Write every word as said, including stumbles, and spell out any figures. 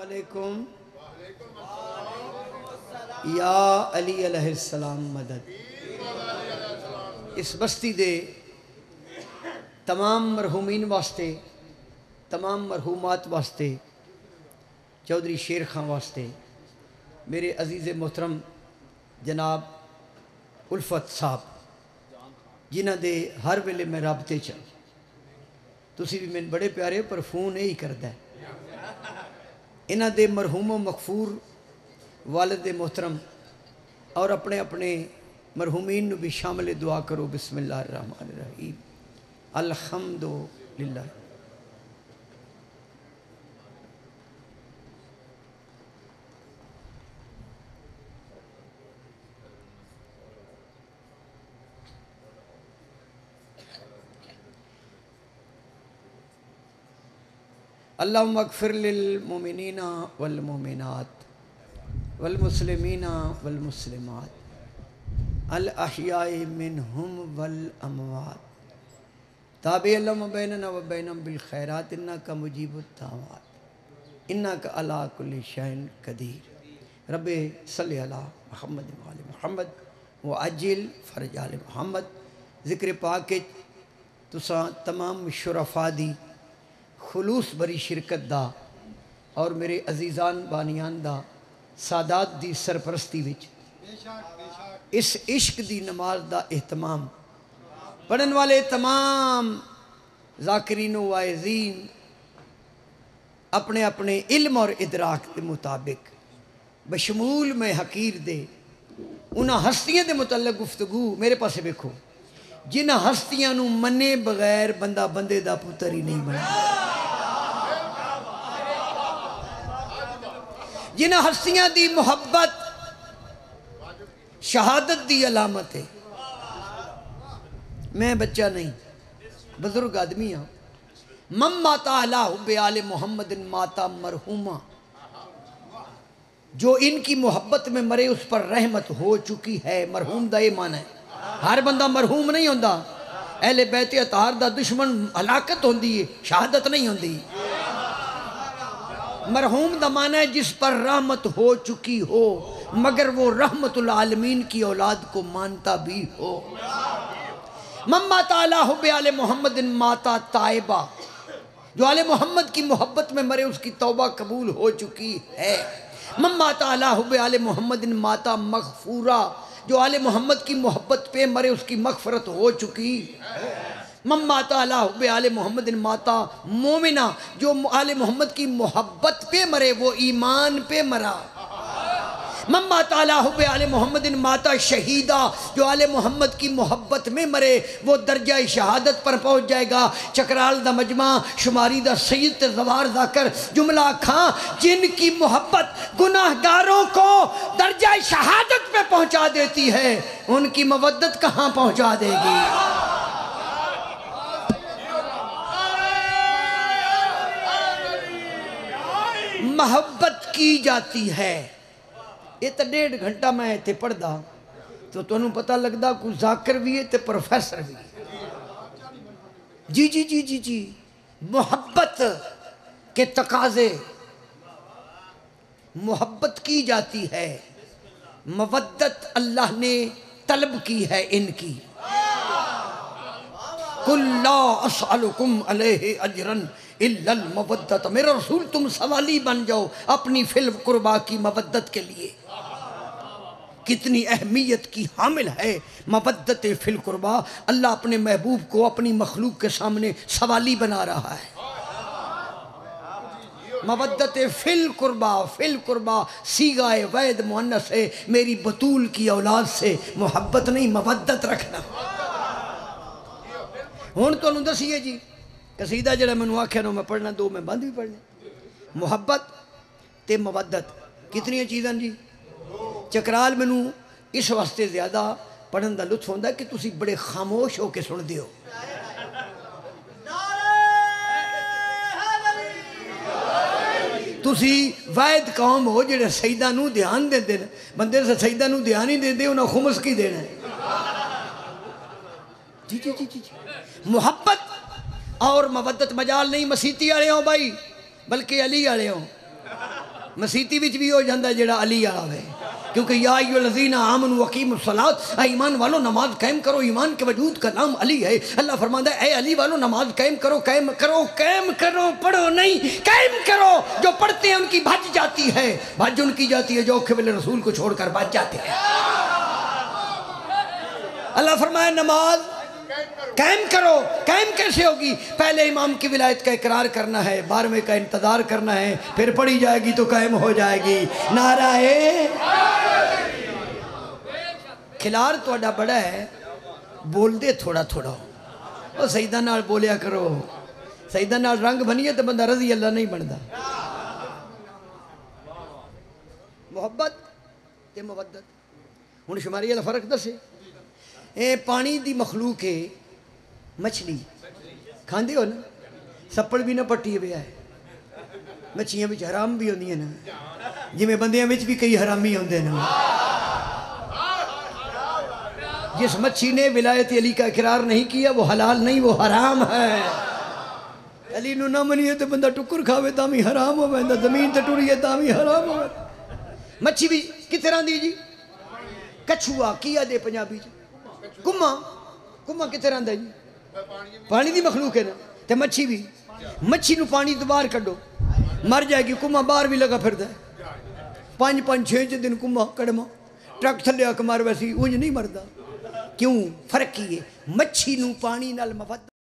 वालेकुम या अली अलैहिस्सलाम मदद। इस बस्ती दे तमाम मरहूमीन वास्ते, तमाम मरहूमात वास्ते, चौधरी शेर खां वास्ते, मेरे अजीज़ मोहतरम जनाब उल्फत साहब जिन्हां दे हर वेले मैं राबते च, तुसी भी मैंने बड़े प्यारे पर फोन यही करदा है। इन्हां दे मरहूमो मगफूर वालिद मोहतरम और अपने अपने मरहूमीन नू भी शामिल दुआ करो। बिस्मिल्लाहिर रहमानिर रहीम। अल्हम्दुलिल्लाह। अल्लाहुम्मा अग़फ़िर लिल मुमिनीना वल मुमिनात वल मुस्लिमीना वल मुस्लिमात अल अहयाई मिनहुम वल अमवात ताबिअल्लाम बैनना व बैनहुम बिल खैरात इन्नका मुजीबुद दावात इन्नका अला कुल्लि शैइन कदीर। रब्बे सल्लि अला मुहम्मद व आले मुहम्मद व अज्जिल फरज आले मुहम्मद। ज़िक्र पाक के तुसा तमाम शुरफा दी खुलूस बरी शिरकत दा और मेरे अजीज़ान बानियान दा सादात दी सरपरस्ती विच इस इश्क दी नमाज दा एहतमाम पढ़न वाले तमाम ज़ाकिरीन व वाइज़ीन अपने अपने इल्म और इदराक के मुताबिक बशमूल में हकीर दे उन्हां हस्तियां दे मुतल्लक गुफ्तगू मेरे पास वेखो जिन्हां हस्तियां नू मन्ने बगैर बंदा बंदे दा पुत्र ही नहीं बना, जिन्हां हस्तियां दी मुहब्बत शहादत दी अलामत है। मैं बच्चा नहीं, बुजुर्ग आदमी हाँ। मम माता अला हुब्बे आले मोहम्मद माता मरहुमा, जो इनकी मोहब्बत में मरे उस पर रहमत हो चुकी है। मरहूम दा ये माना है, हर बंदा मरहूम नहीं होंदा। अहले बैत अतार दा दुश्मन हलाकत होंदी है, शहादत नहीं होंदी। मरहूम दा माना है जिस पर रहमत हो चुकी हो मगर वो रहमतुल आलमीन की औलाद को मानता भी हो। मम्मा ताला हुब्बे आले मोहम्मद माता ताइबा, जो आले मोहम्मद की मोहब्बत में मरे उसकी तौबा कबूल हो चुकी है। मम्मा ताला हुब्बे आले मोहम्मद माता मगफूरा, जो आले मोहम्मद की मोहब्बत पे मरे उसकी मगफरत हो चुकी है। मम्मा ताला हुब्बे आले मोहम्मद माता मोमिना, जो आले मोहम्मद की मोहब्बत पे मरे वो ईमान पे मरा। मम्मा ताला हुब्बे आले मोहम्मद माता शहीदा, जो आले मोहम्मद की मोहब्बत में मरे वो दर्जा शहादत पर पहुँच जाएगा। चकराल दा मजमा शुमारी दा सैयद ते ज़वार ज़ाकर जुमला खां, जिनकी मोहब्बत गुनाहगारों को दर्जा शहादत पे पहुँचा देती है उनकी मवद्दत कहाँ पहुँचा देगी। मोहब्बत की जाती है। ये तो डेढ़ घंटा मैं इतने पढ़दा तो तुहानू पता लगता कोई जाकिर भी है तो प्रोफेसर भी। जी जी जी जी जी मोहब्बत के तकाजे, मोहब्बत की जाती है। मवद्दत अल्लाह ने तलब की है इनकी। कुल्ला अस्अलुकुम अलैहि अजरन इल्लल मवद्दत, मेरा रसूल तुम सवाली बन जाओ अपनी फिल्म कुर्बा की मवद्दत के लिए। कितनी अहमियत की हामिल है मवद्दत फिल कुर्बा। अल्लाह अपने महबूब को अपनी मखलूक के सामने सवाली बना रहा है। मवद्दत फिल कुर्बा, फिल कुर्बा सीगाए वैद मुअन्नस है। मेरी बतूल की औलाद से मोहब्बत नहीं मवद्दत रखना। हुण तुहानू दसीए जी कसीदा जड़ा मैनू आख्या मैं पढ़ना, दो मैं बंद भी पढ़ने। मुहब्बत ते मवद्दत कितनी चीज़ां जी। चकराल मैनू इस वास्ते ज़्यादा पढ़न का लुत्फ होंदा कि तुसी बड़े खामोश होकर सुनते हो। तुसी वैद कौम हो जेड़े सईदा नू ध्यान देंदे ने। बंदे से सईदा नू ध्यान ही देंदे उन्हें खुमस की देना। जी जी जी जी जी मुहब्बत और मवद्दत मजाल नहीं मसीती वाले हो भाई, बल्कि अली वाले हो। मसीती विच भी हो जाता जेड़ा अली वाला है, क्योंकि या अय्युहल्लज़ीना आमनू वक़ीमुस्सलात, ईमान वालों नमाज कायम करो, ईमान के वजूद का नाम अली है। अल्लाह फरमाता है ए अली वालों नमाज कायम करो, कायम करो, कायम करो, पढ़ो नहीं कायम करो। जो पढ़ते हैं उनकी भज जाती है, भज उनकी जाती है जो औखे वेले रसूल को छोड़कर भज जाते हैं। अल्लाह फरमाया नमाज कायम करो। कायम कैसे होगी? पहले इमाम की विलायत का इकरार करना है, बारहवें का इंतजार करना है, फिर पढ़ी जाएगी तो कायम हो जाएगी। नाराए खिलार थोड़ा बड़ा है, बोल दे थोड़ा थोड़ा। और सईदा नाल बोलिया करो, सईदा नाल रंग बनिए तो बंदा रजी अल्लाह नहीं बनता। मुहब्बत ते मुवद्दत हुण शुमारी वाला फर्क दसे। ए पानी दी मखलूक है, मछली खांदे हो ना, सप्पड़ भी ना पट्टी हुआ है। मच्छियां विच हराम भी होंदियां ना, जिवें बंदियां विच भी कई हरामी होंदे ना। जिस मच्छी ने विलायत अली का इकरार नहीं किया वो हलाल नहीं, वो हराम है। अली नू ना मनिए तो बंदा टुकर खावे तां भी हराम हो वैंदा, जमीन ते टुरिए तां भी हराम हो। मच्छी भी किस तरह दी जी? कछुआ की आदे पंजाबी च? कुम्मा। कुम्मा किस तरह दा जी? पानी दी मखलूक है ना। ते मच्छी भी, मच्छी नू पानी तो बाहर कड्डो मर जाएगी, कुम्मा बाहर भी लगा फिरदा है। पांच पांच छे छे दिन कुम्मा कड़मा ट्रक थले आके मार वैसी उंज नहीं मरदा। क्यों? फर्क की है, मच्छी नू पानी नाल मुवद्दत